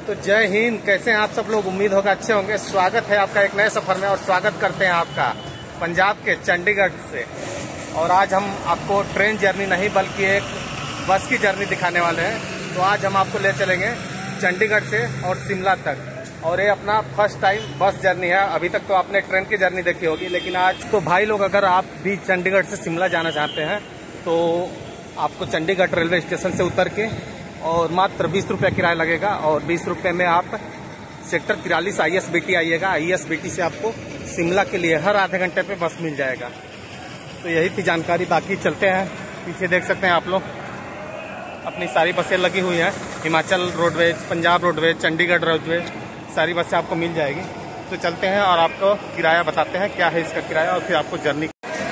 तो जय हिंद। कैसे हैं आप सब लोग? उम्मीद होगा अच्छे होंगे। स्वागत है आपका एक नए सफर में और स्वागत करते हैं आपका पंजाब के चंडीगढ़ से। और आज हम आपको ट्रेन जर्नी नहीं बल्कि एक बस की जर्नी दिखाने वाले हैं। तो आज हम आपको ले चलेंगे चंडीगढ़ से और शिमला तक। और ये अपना फर्स्ट टाइम बस जर्नी है। अभी तक तो आपने ट्रेन की जर्नी देखी होगी, लेकिन आज तो भाई लोग अगर आप भी चंडीगढ़ से शिमला जाना चाहते हैं तो आपको चंडीगढ़ रेलवे स्टेशन से उतर के और मात्र 20 रुपये किराया लगेगा। और 20 रुपये में आप सेक्टर 43 ISBT आइएगा। ISBT से आपको शिमला के लिए हर आधे घंटे पे बस मिल जाएगा। तो यही थी जानकारी। बाकी चलते हैं, पीछे देख सकते हैं आप लोग अपनी सारी बसें लगी हुई हैं। Himachal roadways, Punjab roadways, Chandigarh roadways, सारी बसें आपको मिल जाएगी। तो चलते हैं और आपको किराया बताते हैं क्या है इसका किराया, और फिर आपको जर्नी।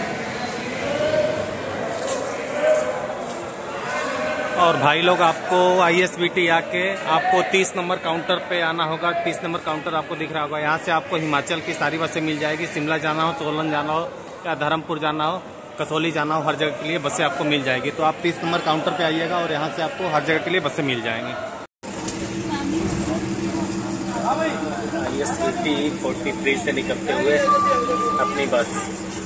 और भाई लोग आपको ISBT आके आपको 30 नंबर काउंटर पे आना होगा। 30 नंबर काउंटर आपको दिख रहा होगा। यहाँ से आपको हिमाचल की सारी बसें मिल जाएगी। शिमला जाना हो, सोलन जाना हो, या धर्मपुर जाना हो, कसौली जाना हो, हर जगह के लिए बसें आपको मिल जाएगी। तो आप 30 नंबर काउंटर पे आइएगा और यहाँ से आपको हर जगह के लिए बसें मिल जाएंगी। ISBT 43 से निकलते हुए अपनी बस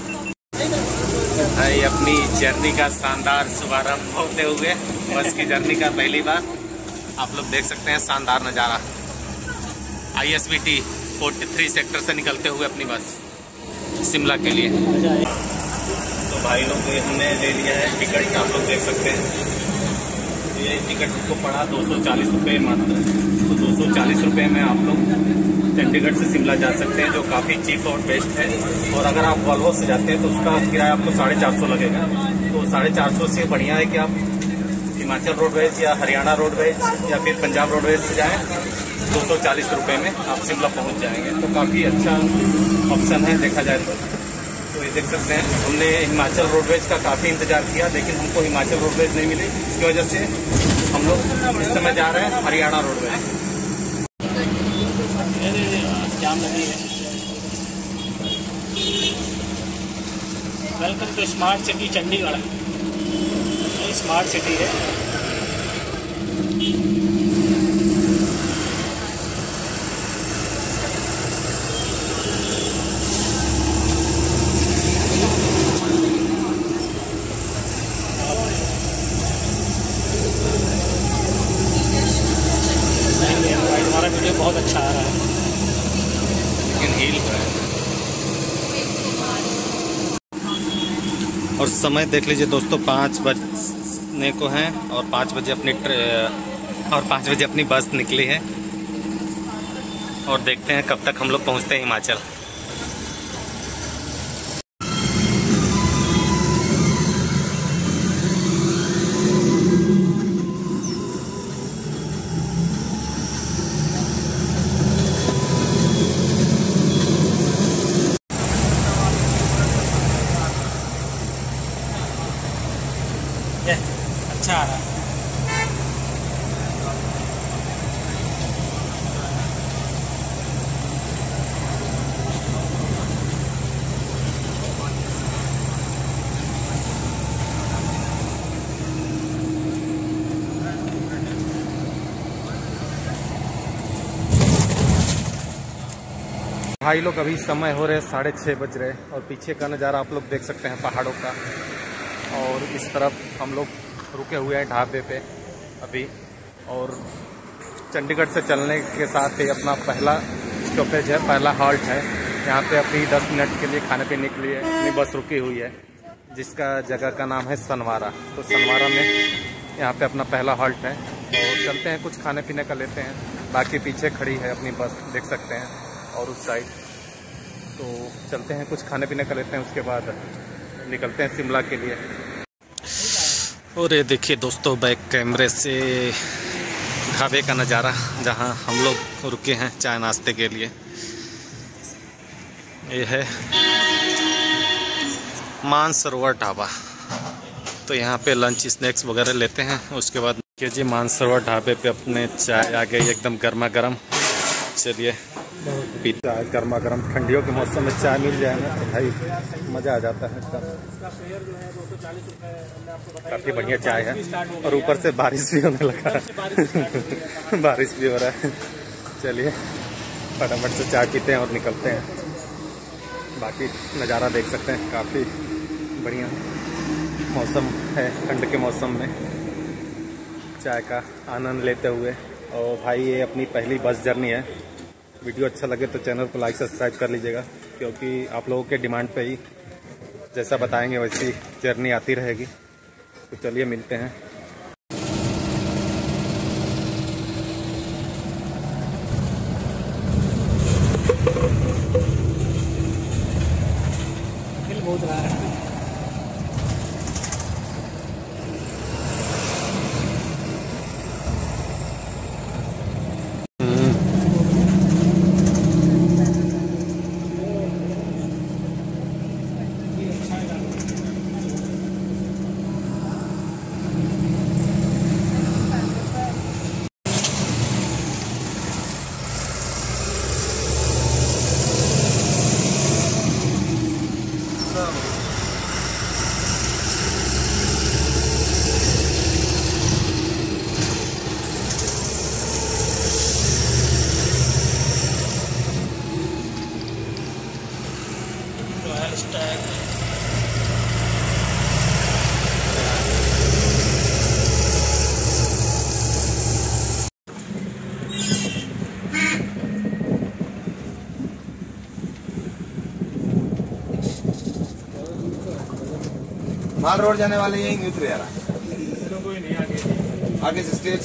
भाई अपनी जर्नी का शानदार शुभारंभ होते हुए बस की जर्नी का पहली बार आप लोग देख सकते हैं शानदार नज़ारा। ISBT 43 सेक्टर से निकलते हुए अपनी बस शिमला के लिए। तो भाई लोग हमने ले लिया है टिकट, आप लोग देख सकते हैं। ये टिकट को पड़ा 240 रुपये मात्र। तो 240 रुपये में आप लोग चंडीगढ़ से शिमला जा सकते हैं, जो काफ़ी चीप और बेस्ट है। और अगर आप वॉल्वो से जाते हैं तो उसका किराया आपको 450 लगेगा। तो 450 से बढ़िया है कि आप हिमाचल रोडवेज या हरियाणा रोडवेज या फिर पंजाब रोडवेज से जाएं। 240 रुपये में आप शिमला पहुंच जाएंगे। तो काफ़ी अच्छा ऑप्शन है देखा जाए तो ये देख सकते हैं। हमने हिमाचल रोडवेज का काफ़ी इंतजार किया, लेकिन हमको हिमाचल रोडवेज नहीं मिली। इसकी वजह से हम लोग इस समय जा रहे हैं Haryana roadways. Welcome to smart city Chandigarh. ये स्मार्ट सिटी है। हमारा वीडियो बहुत अच्छा आ रहा है, लेकिन हिल रहा है। और समय देख लीजिए दोस्तों, 5 बजने को हैं और 5 बजे अपनी बस निकली है। और देखते हैं कब तक हम लोग पहुंचते हैं हिमाचल। अच्छा आ रहा है। भाई लोग अभी समय हो रहे 6:30 बज रहे और पीछे का नज़ारा आप लोग देख सकते हैं पहाड़ों का। और इस तरफ हम लोग रुके हुए हैं ढाबे पे अभी। और चंडीगढ़ से चलने के साथ ही अपना पहला स्टॉपेज है, पहला हॉल्ट है। यहाँ पे अपनी 10 मिनट के लिए खाने पीने के लिए अपनी बस रुकी हुई है, जिसका जगह का नाम है सनवारा। तो सनवारा में यहाँ पे अपना पहला हॉल्ट है। और चलते हैं, कुछ खाने पीने का लेते हैं। बाकी पीछे खड़ी है अपनी बस, देख सकते हैं, और उस साइड। तो चलते हैं, कुछ खाने पीने का लेते हैं, उसके बाद निकलते हैं शिमला के लिए। और ये देखिए दोस्तों, बैक कैमरे से ढाबे का नज़ारा जहां हम लोग रुके हैं चाय नाश्ते के लिए। ये है मानसरोवर ढाबा। तो यहाँ पे लंच स्नैक्स वगैरह लेते हैं। उसके बाद देखिए जी, मानसरोवर ढाबे पे अपने चाय आ गई एकदम गर्मा गर्म। चलिए पीता है गर्मा गर्म। ठंडियों के मौसम में चाय मिल जाए ना तो भाई मज़ा आ जाता है एकदम। काफ़ी बढ़िया चाय है और ऊपर से बारिश भी होने लगा है। बारिश भी हो रहा है। चलिए फटाफट से चाय पीते हैं और निकलते हैं। बाकी नज़ारा देख सकते हैं, काफ़ी बढ़िया मौसम है। ठंड के मौसम में चाय का आनंद लेते हुए। और भाई ये अपनी पहली बस जर्नी है। वीडियो अच्छा लगे तो चैनल को लाइक सब्सक्राइब कर लीजिएगा, क्योंकि आप लोगों के डिमांड पे ही जैसा बताएंगे वैसी जर्नी आती रहेगी। तो चलिए मिलते हैं। दिल बहुत रहा है। माल रोड जाने वाले यही उतरे यार, कोई नहीं आगे से स्टेज।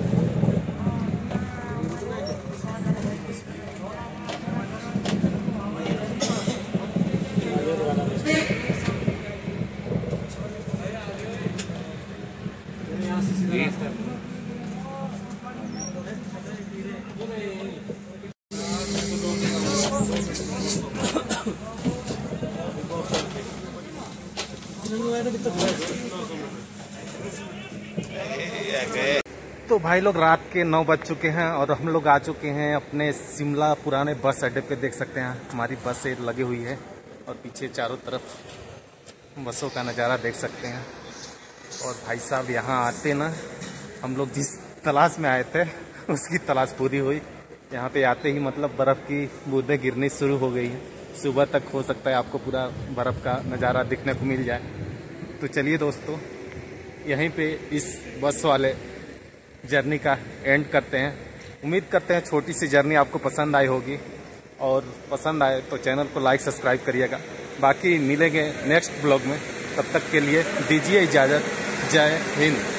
तो भाई लोग रात के 9 बज चुके हैं और हम लोग आ चुके हैं अपने शिमला पुराने बस अड्डे पे। देख सकते हैं हमारी बसें लगी हुई है और पीछे चारों तरफ बसों का नज़ारा देख सकते हैं। और भाई साहब यहाँ आते ना, हम लोग जिस तलाश में आए थे उसकी तलाश पूरी हुई। यहाँ पे आते ही मतलब बर्फ़ की बूंदें गिरनी शुरू हो गई है। सुबह तक हो सकता है आपको पूरा बर्फ़ का नज़ारा दिखने को मिल जाए। तो चलिए दोस्तों, यहीं पे इस बस वाले जर्नी का एंड करते हैं। उम्मीद करते हैं छोटी सी जर्नी आपको पसंद आई होगी, और पसंद आए तो चैनल को लाइक सब्सक्राइब करिएगा। बाकी मिलेंगे नेक्स्ट ब्लॉग में, तब तक के लिए दीजिए इजाज़त। जय हिंद।